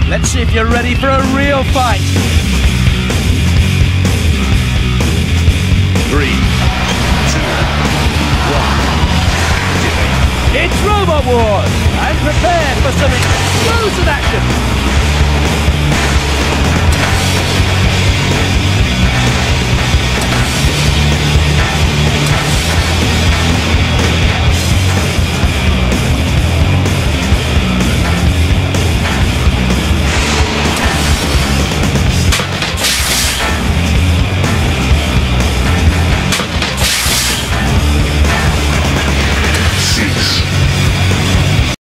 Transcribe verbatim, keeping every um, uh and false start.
Let's see if you're ready for a real fight. Three, two, one. It's Robot Wars, and prepare for some explosive action.